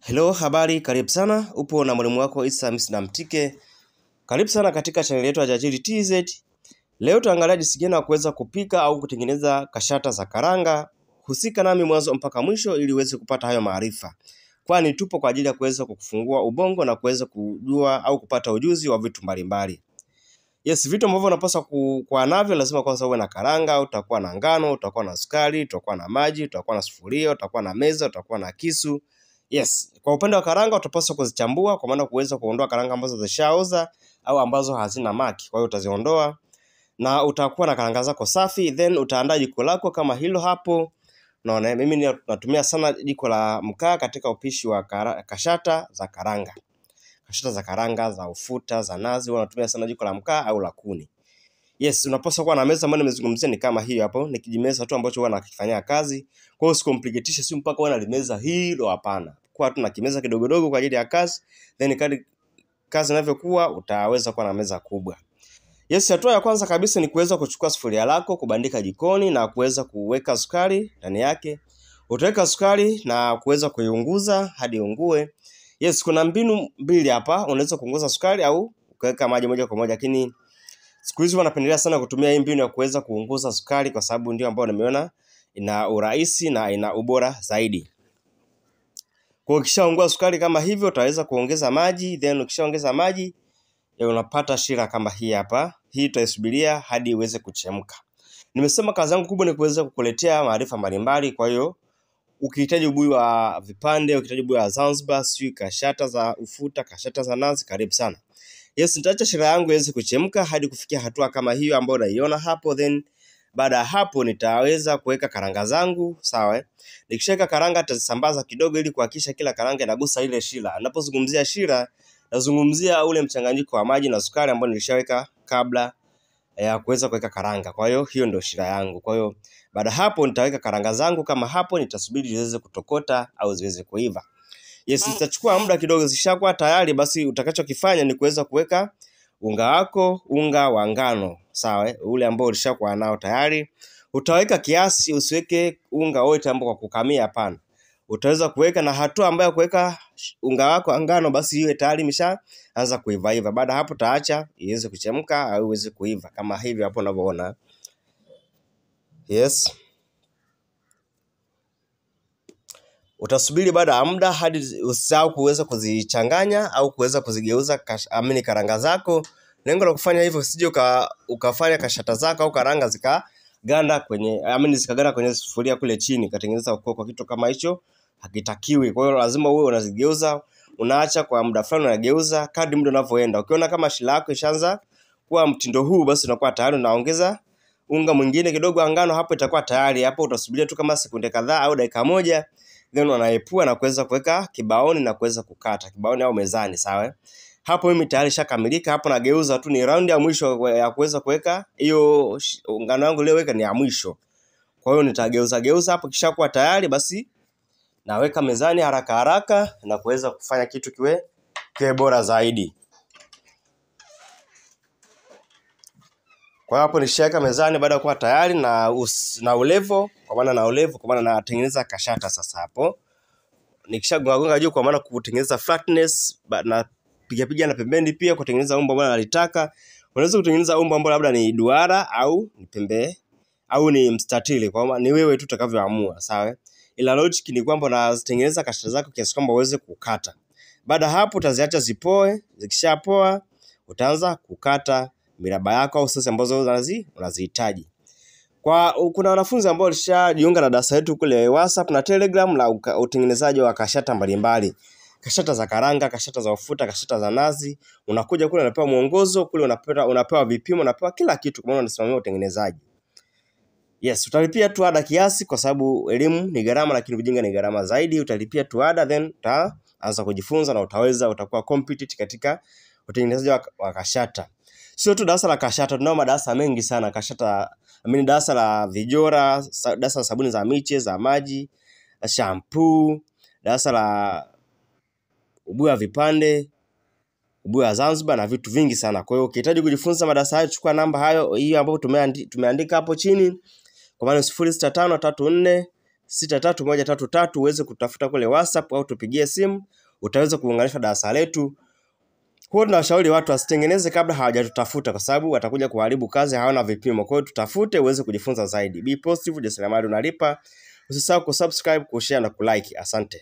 Hello, habari, karibu sana. Upo na mwalimu wako Isa na Mtike. Karibu sana katika channel yetu ya Ujasiriamali TZ. Leo tutaangalia jinsi gani ya kuweza kupika au kutengeneza kashata za karanga. Husika nami mwanzo mpaka mwisho ili uweze kupata hayo maarifa. Kwani tupo kwa ajili ya kuweza kukufungua ubongo na kuweza kujua au kupata ujuzi wa vitu mbalimbali. Yes, vitu ambavyo unapaswa kuwa navyo lazima kwanza uwe na karanga, utakuwa na ngano, utakuwa na sukari, utakuwa na maji, utakuwa na sufuria, utakuwa na meza, utakuwa na kisu. Yes, kwa upande wa karanga utapaswa kuzichambua kwa maana kuweza kuondoa karanga ambazo zishaoza au ambazo hazina maki. Kwa hiyo utaziondoa na utakuwa na karanga zako safi, then utaandaa jiko lako kama hilo hapo. Naona mimi natumia sana jiko la mkaa katika upishi wa kashata za karanga. Kashata za karanga, za ufuta, za nazi, wanatumia sana jiko la mkaa au la kuni. Yes, unapaswa kuwa na meza ambayo nimezungumzia ni kama hiyo hapo, ni kijimeza tu ambacho huwa nakifanyia kazi. Kwa hiyo usicomplicatishe, si mpaka uwe na limeza hilo, hapana. Kwa tu na kimeza kidogo kwa ajili ya kazi, then kadri kazi inavyokuwa utaweza kuwa na meza kubwa. Yes, hatua ya kwanza kabisa ni kuweza kuchukua sufuria lako, kubandika jikoni na kuweza kuweka sukari ndani yake. Utaweka sukari na kuweza kuiunguza hadi iungue. Yes, kuna mbinu mbili hapa, unaweza kuunguza sukari au ukaweka maji moja kwa moja, lakini siku hizi wanapendelea sana kutumia hii mbinu ya kuweza kuunguza sukari kwa sababu ndio ambayo nimeona ina urahisi na ina ubora zaidi. Kwa ukishaungua sukari kama hivyo utaweza kuongeza maji, then ukishaongeza maji unapata shira kama hii hapa. Hii tutaisubiria hadi iweze kuchemka. Nimesema kazi yangu kubwa ni kuweza kukuletea maarifa mbalimbali, kwa hiyo ukihitaji ubuyu wa vipande, ukihitaji ubuyu wa Zanzibar, sio kashata za ufuta, kashata za nazi, karibu sana. Yes, nitaacha shira yangu iweze kuchemka hadi kufikia hatua kama hiyo ambayo unaiona hapo, then baada ya hapo nitaweza kuweka karanga zangu, sawa? Nikishaweka karanga nitazisambaza kidogo ili kuhakikisha kila karanga inagusa ile shira. Ninapozungumzia shira, nazungumzia ule mchanganyiko wa maji na sukari ambao nilishaweka kabla ya kuweza kuweka karanga. Kwa hiyo hiyo ndio shira yangu. Kwa hiyo baada hapo nitaweka karanga zangu kama hapo, nitasubiri ziweze kutokota au ziweze kuiva. Yes, itachukua muda kidogo. Zishakuwa tayari, basi utakachokifanya ni kuweza kuweka unga wako, unga wa ngano, sawa? Ule ambao ulishakuwa nao tayari. Utaweka kiasi, usiweke unga wote ambao kwa kukamia, hapana. Utaweza kuweka na hatua ambayo kuweka unga wako wa ngano basi iwe tayari imeshaanza kuiva. Baada hapo taacha iweze kuchemka au iweze kuiva kama hivi hapo unavyoona. Yes. Utasubiri baada ya muda hadi usisahau kuweza kuzichanganya au kuweza kuzigeuza karanga zako. Lengo la kufanya hivyo usije ukafanya kashata zako au karanga zikaganda kwenye sufuria kule chini, katengeneza kwa kitu kama hicho hakitakiwi. Kwa hiyo lazima uwe unazigeuza, unaacha kwa muda fulani unageuza kadri muda unavyoenda. Ukiona kama shila yako ishaanza kuwa mtindo huu, basi unakuwa tayari unaongeza unga mwingine kidogo wa ngano, hapo itakuwa tayari. Hapo utasubiria tu kama sekunde kadhaa au dakika moja, then unaepua na kuweza kuweka kibaoni na kuweza kukata kibaoni au mezani, sawa? Hapo mimi tayari shakamilika. Hapo nageuza tu, ni round ya mwisho ya kuweza kuweka hiyo ngano yangu iliyoweka ni ya mwisho. Kwa hiyo nitageuza hapo, kisha kuwa tayari basi naweka mezani haraka na kuweza kufanya kitu kiwe bora zaidi. Kwa hapo nishaweka mezani baada ya kuwa tayari na ulevo, kwa maana natengeneza kashata sasa hapo. Nikishagonga juu kwa maana kutengeneza flatness, na piga na pembeni pia kutengeneza umbo ambalo nalitaka. Unaweza kutengeneza umbo ambalo labda ni duara au ni pembe au ni mstatili, kwa maana ni wewe tu utakavyoamua, sawa? Ila logic ni kwamba unazitengeneza kashata zako kiasi kwamba uweze kukata. Baada hapo utaziacha zipoe. Zikishapoa utaanza kukata miraba yako au sasa ambazo unazihitaji. Kuna wanafunzi ambao walishajiunga na darasa letu kule WhatsApp na Telegram la utengenezaji wa kashata mbalimbali. Kashata za karanga, kashata za ufuta, kashata za nazi. Unakuja kule unapewa mwongozo, kule unapewa vipimo, unapewa kila kitu kwa maana unasimamia utengenezaji. Yes, utalipia tu ada kiasi kwa sababu elimu ni gharama, lakini ujinga ni gharama zaidi. Utalipia tu ada, then utaanza kujifunza na utakuwa competent katika utengenezaji wa kashata. Sio tu darasa la kashata, tunao madarasa mengi sana. Darasa la vijora, darasa la sabuni za miche, za maji, shampoo, darasa la ubuyu wa vipande, ubuyu wa Zanzibar na vitu vingi sana. Kwa hiyo ukihitaji kujifunza madarasa hayo, chukua namba hiyo ambayo tumeandika hapo chini, kwa maana 065344 63133 uweze kutafuta kule WhatsApp au tupigie simu, utaweza kuunganishwa darasa letu. Kwa tunashauri watu wasitengeneze kabla hawajatutafuta kwa sababu watakuja kuharibu kazi, hawana vipimo. Kwa hiyo tutafute uweze kujifunza zaidi. Be positive, ujasiriamali unalipa. Usisahau kusubscribe, kushare na kulike. Asante.